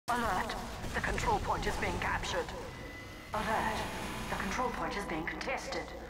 Alert! The control point is being captured. Alert! The control point is being contested.